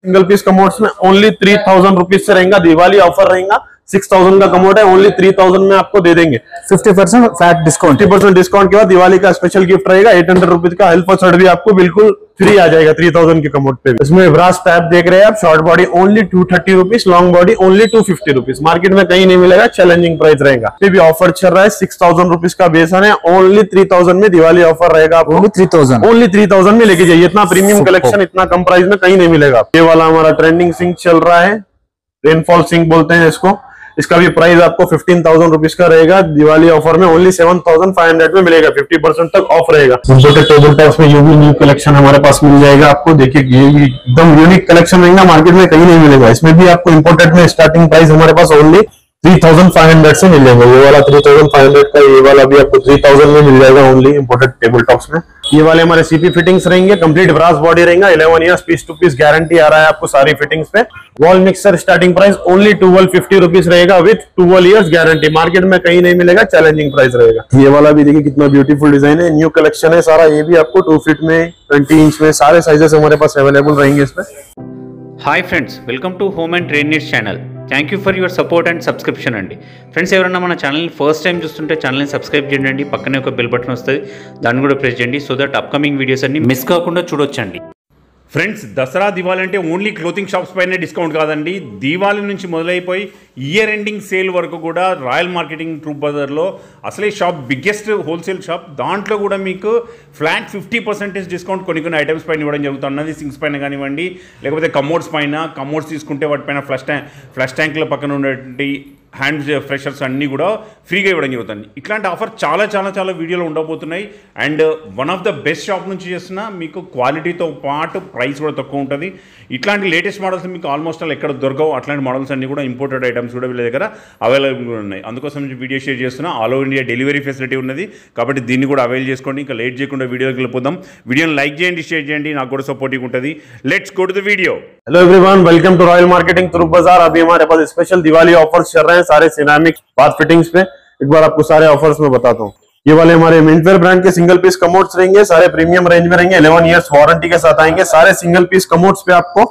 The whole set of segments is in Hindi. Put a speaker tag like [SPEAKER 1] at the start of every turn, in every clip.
[SPEAKER 1] सिंगल पीस कमोड्स में ओनली 3000 रुपीज से रहेगा, दिवाली ऑफर रहेगा। 6000 का कमोड है, ओनली 3000 में आपको दे देंगे।
[SPEAKER 2] 50% फ्लैट डिस्काउंट,
[SPEAKER 1] 50% डिस्काउंट के बाद दिवाली का स्पेशल गिफ्ट रहेगा। 800 रुपीज का हेल्पर शर्ट भी आपको बिल्कुल फ्री आ जाएगा 3000 के कमोड पे। इसमें ब्रास टैप देख रहे हैं आप, short body only 230 rupees, long body only 250 rupees. Market में कहीं नहीं मिलेगा, चैलेंजिंग प्राइस रहेगा। ये भी ऑफर चल रहा है, 6000 रुपीज का बेसन है, ओनली 3000 में दिवाली ऑफर रहेगा।
[SPEAKER 2] ओनली
[SPEAKER 1] 3000 में लेके जाइए। इतना प्रीमियम कलेक्शन इतना कम प्राइस में कहीं नहीं मिलेगा। ये वाला हमारा ट्रेंडिंग सिंक चल रहा है, रेनफॉल सिंक बोलते हैं इसको। इसका भी प्राइस आपको 15,000 रुपीज का रहेगा। दिवाली ऑफर में ओनली 7,500 में मिलेगा, 50% तक ऑफ रहेगा। इम्पोर्टेड टेबल टॉप्स में ये भी न्यू कलेक्शन हमारे पास मिल जाएगा आपको। देखिए ये एकदम यूनिक कलेक्शन रहेगा, मार्केट में कहीं नहीं मिलेगा। इसमें भी आपको इम्पोर्टेड में स्टार्टिंग प्राइस हमारे पास ओनली 3,500 से मिल जाएगा। ये वाला 3,500 का, ये वाला भी आपको 3,000 में मिल जाएगा ओनली इम्पोर्टेड टेबल टॉप्स में। ये वाले हमारे सीपी फिटिंग्स रहेंगे, कंप्लीट ब्रास बॉडी रहेगा, 11 years piece to piece guarantee आ रहा है आपको सारी फिटिंग्स पे। Wall mixer starting price only 1250 rupees रहेगा विथ 12 इयर्स गारंटी। मार्केट में कहीं नहीं मिलेगा, चैलेंजिंग प्राइस रहेगा। ये वाला भी देखिए कितना ब्यूटीफुल डिजाइन है, न्यू कलेक्शन है सारा। ये भी आपको 2 फीट में, 20 इंच में सारे साइजेस हमारे पास अवेलेबल रहेंगे इसमें।
[SPEAKER 3] Hi friends, welcome to home and trade needs channel. Thank you for your support and subscription అండి. ఫ్రెండ్స్, ఎవరైనా మన ఛానల్ని ఫస్ట్ టైం చూస్తుంటే ఛానల్ని సబ్స్క్రైబ్ చేయండి. పక్కనే ఒక బెల్ బటన్ వస్తుంది, దాన్ని కూడా ప్రెస్ చేయండి. సో దట్ అప్కమింగ్ వీడియోస్ అన్ని మిస్ కాకుండా చూడొచ్చండి. ఫ్రెండ్స్, దసరా దివాళీ అంటే ఓన్లీ క్లోతింగ్ షాప్స్ పైనే డిస్కౌంట్ కాదండి. దివాళీ నుంచి మొదలైపోయి ఇయర్ ఎండింగ్ సేల్ వరకు కూడా రాయల్ మార్కెటింగ్ ట్రూప్ బజార్లో అసలే షాప్ బిగ్గెస్ట్ హోల్సేల్ షాప్. దాంట్లో కూడా మీకు ఫ్లాట్ 50% డిస్కౌంట్ కొన్ని ఐటమ్స్ పైన ఇవ్వడం జరుగుతున్నది. సింక్స్ పైన కానివ్వండి, లేకపోతే కమోడ్స్ పైన. కమోడ్స్ తీసుకుంటే వాటిపైన ఫ్లష్ ట్యాంకుల పక్కన ఉన్నటువంటి హ్యాండ్ ఫ్రెషర్స్ అన్నీ కూడా ఫ్రీగా ఇవ్వడం జరుగుతుంది. ఇట్లాంటి ఆఫర్ చాలా చాలా చాలా వీడియోలు ఉండబోతున్నాయి. And one of the best shop నుంచి చేసిన మీకు క్వాలిటీతో పాటు ప్రైస్ కూడా తక్కువ ఉంటుంది. ఇట్లాంటి లేటెస్ట్ మోడల్స్ మీకు ఆల్మోస్ట్ ఎక్కడ దొరకవు. అట్లాంటి మోడల్స్ అన్నీ కూడా ఇంపోర్టెడ్ ఐటమ్స్ కూడా వీళ్ళ దగ్గర అవైలబుల్గా ఉన్నాయి. అందుకోసం వీడియో షేర్ చేస్తున్నా. All over India delivery facility ఉన్నది కాబట్టి దీన్ని కూడా అవైల్ చేసుకోండి. ఇంకా లేట్ చేయకుండా వీడియోకి వెళ్ళిపోదాం. వీడియోని లైక్ చేయండి, షేర్ చేయండి, నాకు కూడా సపోర్టింగ్ ఉంటుంది. Let's go to the video.
[SPEAKER 1] Hello everyone, welcome to Royal Marketing through बाजार। अभी हमारे पास स्पेशल दिवाली ऑफर्स चल रहे हैं सारे सिरामिक बाथ फिटिंग्स पे। एक बार आपको सारे ऑफर्स में बताता हूँ। ये वाले हमारे मिंटवेयर ब्रांड के सिंगल पीस कमोड्स रहेंगे, सारे प्रीमियम रेंज में रहेंगे, 11 इयर्स वारंटी के साथ आएंगे। सारे सिंगल पीस कमोड्स पे आपको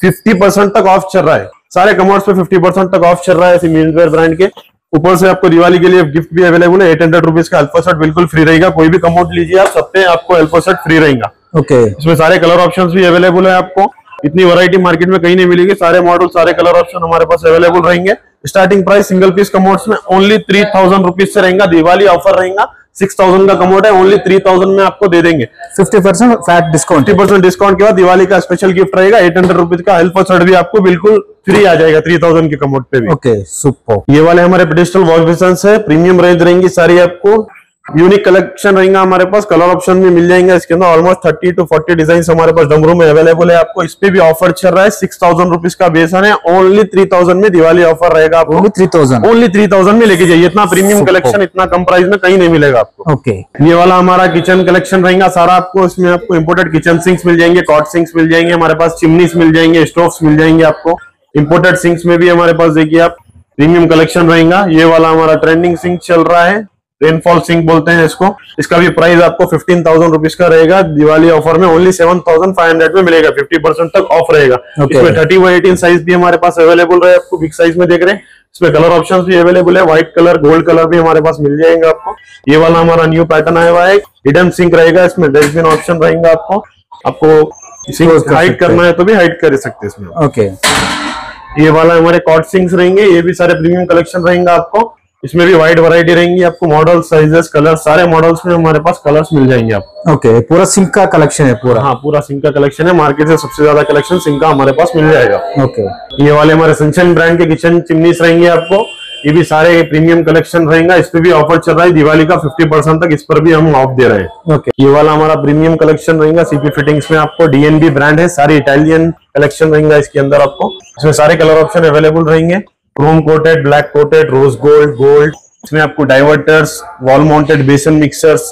[SPEAKER 1] 50% तक ऑफ चल रहा है। सारे कमोड्स पे 50% तक ऑफ चल रहा है मिंटवेयर ब्रांड के। ऊपर से आपको दिवाली के लिए गिफ्ट भी अवेलेबल है। 800 रुपीज का हेल्पर शर्ट बिल्कुल फ्री रहेगा। कोई भी कमोड लीजिए आप, सब पे आपको हेल्पर शर्ट फ्री रहेगा।
[SPEAKER 2] ओके,
[SPEAKER 1] इसमें सारे कलर ऑप्शंस भी अवेलेबल है आपको। इतनी वैरायटी मार्केट में कहीं नहीं मिलेगी। सारे मॉडल, सारे कलर ऑप्शन हमारे पास अवेलेबल रहेंगे। Starting price single piece commodes में ओनली 3000 रुपीज से रहेगा। दिवाली ऑफर रहेगा। 6000 का कमोड है, ओनली 3000 में आपको दे देंगे।
[SPEAKER 2] 50% फ्लैट डिस्काउंट,
[SPEAKER 1] 50% डिस्काउंट के बाद दिवाली का स्पेशल गिफ्ट रहेगा। 800 रुपीज का हेल्पर शर्ट भी आपको बिल्कुल फ्री आ जाएगा 3000 के कमोड पे भी।
[SPEAKER 2] Okay, super.
[SPEAKER 1] ये वाले हमारे पेडिस्टल वॉश बेसिन्स है, प्रीमियम रेंज रहेंगी सारी। आपको यूनिक कलेक्शन रहेगा हमारे पास, कलर ऑप्शन भी मिल जाएंगे इसके अंदर। ऑलमोस्ट 30 to 40 डिजाइन हमारे पास डमरू में अवेलेबल है आपको। इस पे भी ऑफर चल रहा है। 6000 रुपीज का बेसन है, ओनली 3000 में दिवाली ऑफर रहेगा आपको।
[SPEAKER 2] ओनली 3000
[SPEAKER 1] में लेके जाइए। इतना प्रीमियम कलेक्शन इतना कम प्राइस में कहीं नहीं मिलेगा आपको।
[SPEAKER 2] ओके,
[SPEAKER 1] ये वाला हमारा किचन कलेक्शन रहेगा सारा आपको। इसमें आपको इम्पोर्टेड किचन सिंक्स मिल जाएंगे, कॉट सिंक्स मिल जाएंगे हमारे पास, चिमनीस मिल जाएंगे, स्टोव्स मिल जाएंगे आपको। इम्पोर्टेड सिंक्स में भी हमारे पास देखिए आप प्रीमियम कलेक्शन रहेगा। ये वाला हमारा ट्रेंडिंग सिंक चल रहा है, रेनफॉल सिंक बोलते हैं इसको। इसका भी प्राइस आपको 15,000 रुपीज का रहेगा। दिवाली ऑफर में ओनली 7,500 में मिलेगा, 50% तक ऑफ रहेगा। इसमें 30x18 साइज भी हमारे पास अवेलेबल रहे आपको। बिग साइज में देख रहे हैं, इसमें कलर ऑप्शन भी अवेलेबल है। व्हाइट कलर, गोल्ड कलर भी हमारे पास मिल जाएगा आपको। ये वाला हमारा न्यू पैटर्न आया हुआ है, हिडन सिंक रहेगा। इसमें डस्टबिन ऑप्शन रहेगा आपको सिंक हाइड करना है तो भी हाइड कर सकते हैं इसमें।
[SPEAKER 2] ओके,
[SPEAKER 1] ये वाला हमारे कॉट सिंक्स रहेंगे। ये भी सारे प्रीमियम कलेक्शन रहेगा आपको। इसमें भी वाइड वैरायटी रहेंगी आपको। मॉडल, साइजेस, कलर, सारे मॉडल्स में हमारे पास कलर्स मिल जाएंगे आपको।
[SPEAKER 2] ओके, पूरा सिंक का कलेक्शन है पूरा।
[SPEAKER 1] हाँ, पूरा सिंक का कलेक्शन है। मार्केट से सबसे ज्यादा कलेक्शन सिंक का हमारे पास मिल जाएगा।
[SPEAKER 2] ओके,
[SPEAKER 1] ये वाले हमारे सनशाइन ब्रांड के किचन चिमनीस रहेंगे आपको। ये भी सारे प्रीमियम कलेक्शन रहेगा। इस पे भी ऑफर चल रहा है दिवाली का 50% तक। इस पर भी हम ऑफ दे रहे हैं।
[SPEAKER 2] ओके,
[SPEAKER 1] ये वाला हमारा प्रीमियम कलेक्शन रहेगा सीपी फिटिंग्स में आपको। डीएनबी ब्रांड है, सारी इटालियन कलेक्शन रहेगा इसके अंदर आपको। इसमें सारे कलर ऑप्शन अवेलेबल रहेंगे। Chrome coated, black coated, rose gold, gold. इसमें आपको diverters, wall mounted basin mixer, सारे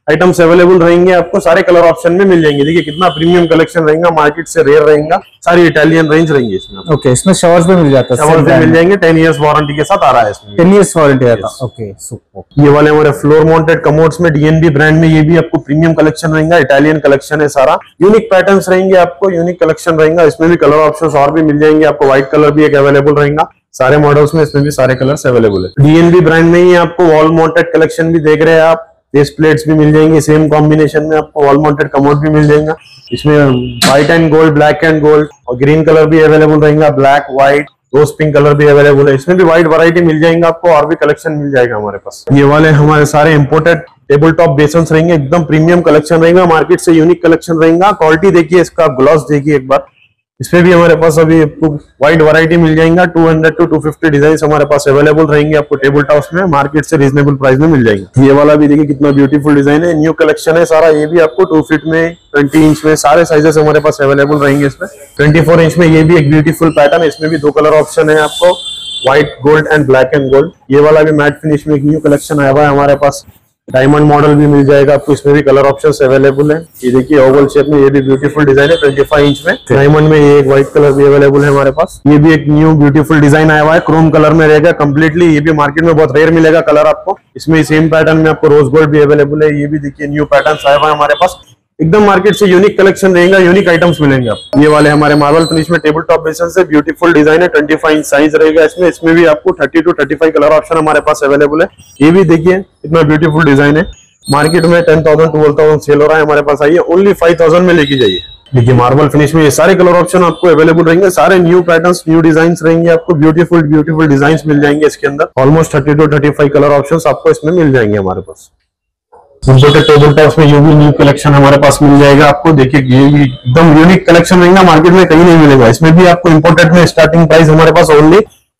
[SPEAKER 1] आइटम्स अवेलेबल रहेंगे आपको, सारे कलर ऑप्शन में मिल जाएंगे। देखिए कितना प्रीमियम कलेक्शन रहेगा, मार्केट से रेयर रहेगा, सारी इटालियन रेंज रहेंगी इसमें।
[SPEAKER 2] ओके, इसमें शॉवर्स भी मिल जाता है,
[SPEAKER 1] शावर्स भी मिल जाएंगे, 10 इयर्स वारंटी के साथ आ रहा है इसमें।
[SPEAKER 2] 10 इयर्स वारंटी आता है। Okay, super.
[SPEAKER 1] ये वाले हमारे फ्लोर माउंटेड कमोड्स में डीएनबी ब्रांड में ये भी आपको प्रीमियम कलेक्शन रहेगा, इटालियन कलेक्शन है सारा, यूनिक पैटर्न्स रहेंगे आपको, यूनिक कलेक्शन रहेगा। इसमें भी कलर ऑप्शंस और भी मिल जाएंगे आपको, व्हाइट कलर भी एक अवेलेबल रहेगा सारे मॉडल्स में, इसमें भी सारे कलर्स अवेलेबल है। डीएनबी ब्रांड में ही आपको वॉल माउंटेड कलेक्शन भी देख रहे हैं आप, फेस प्लेट्स भी मिल जाएंगे सेम कॉम्बिनेशन में आपको, वॉल माउंटेड कमोड भी मिल जाएगा। इसमें white and gold, black and gold और ग्रीन कलर भी अवेलेबल रहेगा, black white rose pink colour भी अवेलेबल है। इसमें भी वाइड वैरायटी मिल जाएगा आपको, और भी कलेक्शन मिल जाएगा हमारे पास। ये वाले हमारे सारे इंपोर्टेड टेबल टॉप बेसन्स रहेंगे, एकदम प्रीमियम कलेक्शन रहेगा, मार्केट से यूनिक कलेक्शन रहेगा। क्वालिटी देखिए इसका, ग्लॉस देखिए एक बार। इसमें भी हमारे पास अभी वाइड वैरायटी मिल जाएगा, 200 to 250 डिजाइन हमारे पास अवेलेबल रहेंगे आपको टेबल टॉप्स में, मार्केट से रीजनेबल प्राइस में मिल जाएंगे। ये वाला भी देखिए कितना ब्यूटीफुल डिजाइन है, न्यू कलेक्शन है सारा। ये भी आपको 2 फीट में, 20 इंच में, सारे साइजेस हमारे पास अवेलेबल रहेंगे इसमें। 24 इंच में ये भी एक ब्यूटीफुल पैटर्न है, इसमें भी 2 कलर ऑप्शन है आपको, white gold and black and gold. ये वाला भी मैट फिनिश में एक न्यू कलेक्शन आया हुआ है हमारे पास, डायमंड मॉडल भी मिल जाएगा आपको, इसमें भी कलर ऑप्शंस अवेलेबल है। ये देखिए ओवल शेप में, ये भी ब्यूटीफुल डिजाइन है 25 इंच में, डायमंड में ये एक व्हाइट कलर भी अवेलेबल है हमारे पास। ये भी एक न्यू ब्यूटीफुल डिजाइन आया हुआ है, क्रोम कलर में रहेगा कंप्लीटली, ये भी मार्केट में बहुत रेयर मिलेगा कलर आपको। इसमें सेम पैटर्न में आपको रोज गोल्ड भी अवेलेबल है। ये भी देखिए न्यू पैटर्न आया हुआ है हमारे पास, एकदम मार्केट से यूनिक कलेक्शन रहेगा, यूनिक आइटम्स मिलेंगे आपको। ये वाले हमारे मार्बल फिनिश में टेबल टॉप बेसन से ब्यूटीफुल डिजाइन है, 25 इंच साइज रहेगा इसमें। इसमें भी आपको 30 to 35 कलर ऑप्शन हमारे पास अवेलेबल है। ये भी देखिए इतना ब्यूटीफुल डिजाइन है, मार्केट में 10,000 12,000 सेल हो रहा है, हमारे पास आइए ओनली 5,000 में लेके जाइए। देखिए मार्बल फिनिश में ये सारे कलर ऑप्शन आपको अवेलेबल रहेंगे, सारे न्यू पैटर्न्स, न्यू डिजाइन्स रहेंगे आपको, ब्यूटीफुल ब्यूटीफुल डिजाइन्स मिल जाएंगे इसके अंदर। ऑलमोस्ट 30 to 35 कलर ऑप्शंस आपको इसमें मिल जाएंगे हमारे पास। इंपोर्टेड टेबल टॉप्स में ये भी न्यू कलेक्शन हमारे पास मिल जाएगा आपको। देखिए ये भी एकदम यूनिक कलेक्शन रहेगा, मार्केट में कहीं नहीं मिलेगा। इसमें भी आपको इंपोर्टेड में स्टार्टिंग प्राइस हमारे पास ओनली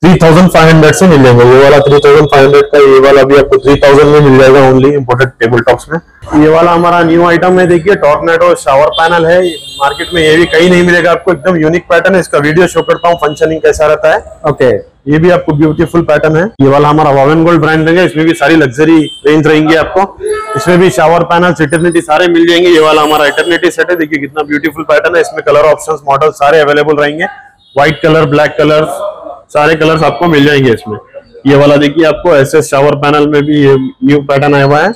[SPEAKER 1] 3,500 से मिल जाएंगे। ये वाला 3,500 का, ये वाला भी आपको 3,000 में मिल जाएगा ओनली इंपोर्टेड टेबल टॉप्स में। ये वाला हमारा न्यू आइटम है, देखिए टॉर्नेडो शावर पैनल है, मार्केट में ये भी कहीं नहीं मिलेगा आपको, एकदम यूनिक पैटर्न है। इसका वीडियो शो करता हूँ फंक्शनिंग कैसा रहता है। ओके, ये भी आपको ब्यूटीफुल पैटर्न है। ये वाला हमारा वॉवेन गोल्ड ब्रांड रहेगा, इसमें भी सारी लग्जरी रेंज रहेंगी आपको। इसमें भी शावर पैनल, इटर्निटी सारे मिल जाएंगे। ये वाला हमारा इटर्निटी सेट है, देखिए कितना ब्यूटीफुल पैटर्न है। इसमें कलर ऑप्शंस, मॉडल सारे अवेलेबल रहेंगे, व्हाइट कलर, ब्लैक कलर, सारे कलर्स आपको मिल जाएंगे इसमें। ये वाला देखिए आपको एसएस शावर पैनल में भी ये न्यू पैटर्न आया हुआ है।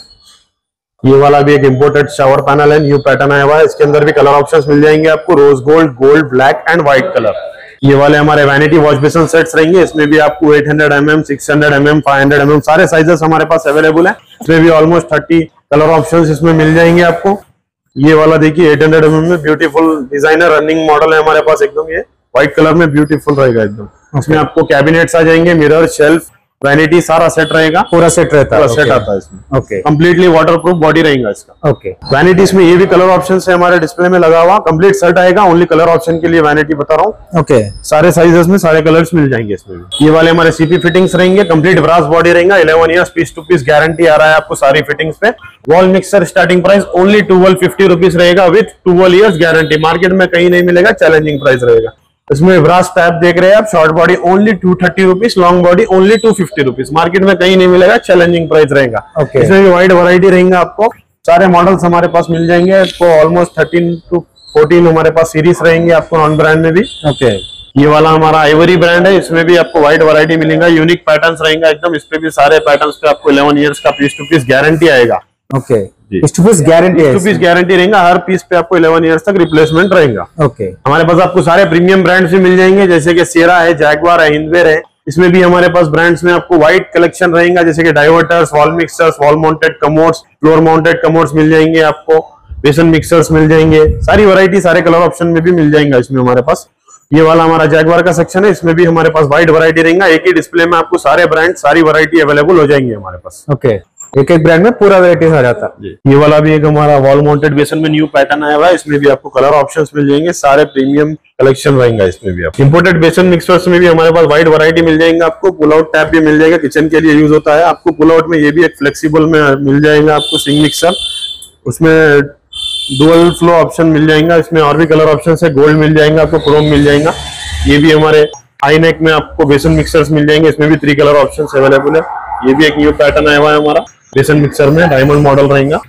[SPEAKER 1] ये वाला भी एक इंपोर्टेड शावर पैनल है, न्यू पैटर्न आया हुआ है। इसके अंदर भी कलर ऑप्शंस मिल जाएंगे आपको, rose gold, gold, black and white colour. ये वाले हमारे वैनिटी वॉश बेसिन सेट्स रहेंगे, इसमें भी आपको 800 mm, 600 mm, 500 mm सारे साइजेस हमारे पास अवेलेबल है। इसमें भी ऑलमोस्ट 30 कलर ऑप्शंस इसमें मिल जाएंगे आपको। ये वाला देखिए 800 mm में ब्यूटीफुल डिजाइनर रनिंग मॉडल है हमारे पास, एकदम ये व्हाइट कलर में ब्यूटीफुल रहेगा एकदम। इसमें आपको कैबिनेट्स आ जाएंगे, मिरर, शेल्फ, वैनिटी सारा सेट रहेगा,
[SPEAKER 2] पूरा सेट रहता है,
[SPEAKER 1] पूरा सेट आता है इसमें।
[SPEAKER 2] ओके,
[SPEAKER 1] कंप्लीटली वाटरप्रूफ बॉडी रहेगा इसका।
[SPEAKER 2] ओके,
[SPEAKER 1] वैनिटीज में ये भी कलर ऑप्शन है हमारे डिस्प्ले में लगा हुआ, कंप्लीट सेट आएगा, ओनली कलर ऑप्शन के लिए वैनिटी बता रहा हूँ।
[SPEAKER 2] ओके,
[SPEAKER 1] सारे साइजेस में सारे कलर्स मिल जाएंगे इसमें भी। ये वाले हमारे सीपी फिटिंग्स रहेंगे, कंप्लीट ब्रास बॉडी रहेगा, 11 years piece to piece guarantee आ रहा है आपको सारी फिटिंग्स पे। Wall mixer starting price only 1250 rupees रहेगा विथ 12 इयर्स गारंटी, मार्केट में कहीं नहीं मिलेगा, चैलेंजिंग प्राइस रहेगा। इसमें ब्रास टैप देख रहे हैं आप, short body only 230 rupees, long body only 250 rupees, market में कहीं नहीं मिलेगा, चैलेंजिंग प्राइस रहेगा।
[SPEAKER 2] Okay.
[SPEAKER 1] इसमें भी वाइड वैरायटी रहेगा आपको, सारे मॉडल्स हमारे पास मिल जाएंगे आपको। ऑलमोस्ट 13 to 14 हमारे पास सीरीज रहेंगे आपको नॉन ब्रांड में भी।
[SPEAKER 2] ओके,
[SPEAKER 1] ये वाला हमारा आइवरी ब्रांड है, इसमें भी आपको वाइड वैरायटी मिलेगा, यूनिक पैटर्न्स रहेगा एकदम। इस पे भी सारे पैटर्न्स पे आपको 11 इयर्स का पीस टू पीस गारंटी आएगा।
[SPEAKER 2] Okay, piece to piece guarantee है,
[SPEAKER 1] पीस गारंटी रहेगा, हर पीस पे आपको 11 इयर्स तक रिप्लेसमेंट रहेगा।
[SPEAKER 2] ओके,
[SPEAKER 1] हमारे पास आपको सारे प्रीमियम ब्रांड्स भी मिल जाएंगे, जैसे कि सियरा है, जैगवार है, हिंदवेयर है। इसमें भी हमारे पास ब्रांड्स में आपको वाइड कलेक्शन रहेगा, जैसे कि diverters, wall mixers, wall mounted commodes, floor mounted commodes मिल जाएंगे आपको, बेसन मिक्सर्स मिल जाएंगे, सारी वैरायटी सारे कलर ऑप्शन में भी मिल जाएंगे इसमें हमारे पास। ये वाला हमारा जैगवार का सेक्शन है, इसमें भी हमारे पास वाइड वैरायटी रहेगा, एक ही डिस्प्ले में आपको सारे ब्रांड, सारी वैरायटी अवेलेबल हो जाएंगे हमारे पास।
[SPEAKER 2] ओके, एक एक ब्रांड में पूरा वैरायटी आ जाता है।
[SPEAKER 1] ये वाला भी एक हमारा वॉल माउंटेड बेसन में न्यू पैटर्न आया हुआ है, इसमें भी आपको कलर ऑप्शंस मिल जाएंगे, सारे प्रीमियम कलेक्शन रहेगा इसमें भी। आप इंपोर्टेड बेसन मिक्सर्स में भी हमारे पास वाइड वैरायटी मिल जाएंगे आपको, पुल आउट टैप भी मिल जाएगा, किचन के लिए यूज होता है आपको। पुल आउट में ये भी एक फ्लेक्सिबल में मिल जाएगा आपको सिंग मिक्सर, उसमें डुअल फ्लो ऑप्शन मिल जाएगा। इसमें और भी कलर ऑप्शन है, गोल्ड मिल जाएगा आपको, क्रोम मिल जाएगा। ये भी हमारे हाई नेक में आपको बेसन मिक्सर्स मिल जाएंगे, इसमें भी 3 कलर ऑप्शन अवेलेबल है। ये भी एक न्यू पैटर्न आया हुआ है हमारा बेसन मिक्सर में, डायमंड मॉडल रहेगा।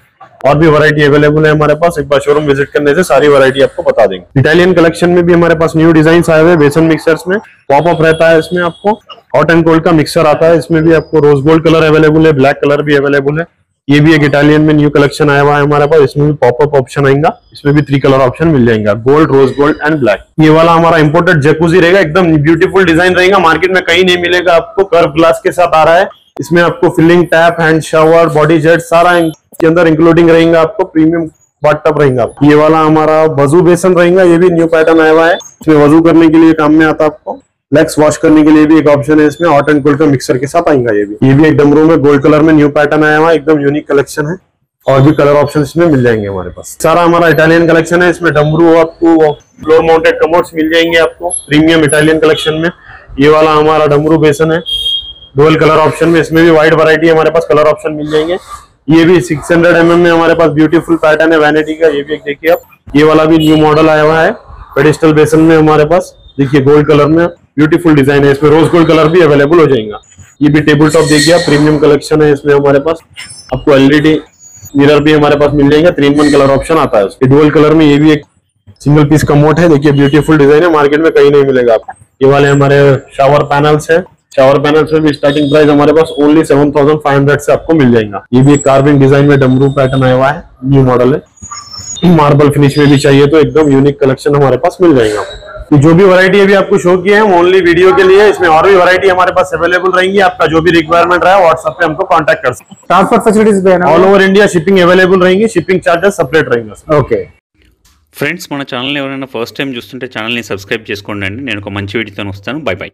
[SPEAKER 1] और भी वैरायटी अवेलेबल है हमारे पास। एक बार शोरूम विजिट करने से सारी वैरायटी आपको बता देंगे। इटालियन कलेक्शन में भी हमारे पास न्यू डिजाइन आए हुए बेसन मिक्सर्स में। पॉपअप रहता है इसमें, आपको हॉट एंड कोल्ड का मिक्सर आता है। इसमें भी आपको रोज गोल्ड कलर अवेलेबल है, ब्लैक कलर भी अवेलेबल है। ये भी एक इटालियन में न्यू कलेक्शन आया हुआ है हमारे पास। इसमें भी पॉपअप ऑप्शन आएगा। इसमें भी 3 कलर ऑप्शन मिल जाएंगे, gold, rose gold and black. ये वाला हमारा इंपोर्टेड जैकुजी रहेगा, एकदम ब्यूटीफुल डिजाइन रहेगा, मार्केट में कहीं नहीं मिलेगा आपको। कर्व ग्लास के साथ आ रहा है। इसमें आपको filling tap, hand shower, body jet सारा के अंदर इंक्लूडिंग रहेगा आपको। प्रीमियम बाथ टब रहेगा। ये वाला हमारा वजू बेसन रहेगा। ये भी न्यू पैटर्न आया हुआ है। इसमें वजू करने के लिए काम में आता है आपको। लेग्स वॉश करने के लिए भी एक ऑप्शन है इसमें। हॉट एंड कोल्ड का मिक्सर के साथ आएगा। ये भी एक डमरू में गोल्ड कलर में न्यू पैटर्न आया हुआ है, एकदम यूनिक कलेक्शन है। और भी कलर ऑप्शन इसमें मिल जाएंगे हमारे पास। सारा हमारा इटालियन कलेक्शन है। इसमें डमरू आपको फ्लोर माउंटेड कमोड्स मिल जाएंगे आपको प्रीमियम इटालियन कलेक्शन में। ये वाला हमारा डमरू बेसन है, डुअल कलर ऑप्शन में। इसमें भी वाइड वैरायटी हमारे पास कलर ऑप्शन मिल जाएंगे। ये भी 600 mm में हमारे पास ब्यूटीफुल पैटर्न है वैनिटी का। ये भी एक देखिए आप, ये वाला भी न्यू मॉडल आया हुआ है पेडिस्टल बेसन में हमारे पास। देखिए गोल्ड कलर में ब्यूटीफुल डिजाइन है। इसमें रोज गोल्ड कलर भी अवेलेबल हो जाएगा। ये भी टेबल टॉप देखिए आप, प्रीमियम कलेक्शन है इसमें हमारे पास। आपको एलईडी मिरर भी हमारे पास मिल जाएगा। 3-in-1 कलर ऑप्शन आता है उसके। डुअल कलर में ये भी एक सिंगल पीस कमोड है। देखिए ब्यूटीफुल डिजाइन है, मार्केट में कहीं नहीं मिलेगा आपको। ये वाले हमारे शावर पैनल्स है। शावर पैनल्स में भी स्टार्टिंग प्राइस हमारे पास ओनली 7,500 से आपको मिल जाएगा। ये भी कार्विंग डिजाइन में डमरू पैटर्न आया हुआ है, न्यू मॉडल है। मार्बल फिनिश में भी चाहिए तो एकदम यूनिक कलेक्शन हमारे पास मिल जाएगा। तो जो भी वैरायटी अभी आपको शो किए हैं ओनली वीडियो के लिए। इसमें और भी वैरायटी हमारे पास अवेलेबल रहेंगी। आपका जो भी रिक्वायरमेंट रहा है व्हाट्सएप पे हमको कांटेक्ट कर सकते हैं।
[SPEAKER 2] ट्रांसपोर्ट फैसिलिटीज भी है ना?
[SPEAKER 1] All over India shipping available रहेंगी। शिपिंग चार्जेस सेपरेट रहेंगे।
[SPEAKER 2] ఓకే
[SPEAKER 3] ఫ్రెండ్స్, మన ఛానల్ ఎవరైనా ఫస్ట్ టైం చూస్తుంటే ఛానల్ని సబ్స్క్రైబ్ చేసుకోండి అండి. నేను ఒక మంచి వీడియోతో వస్తాను. Bye by.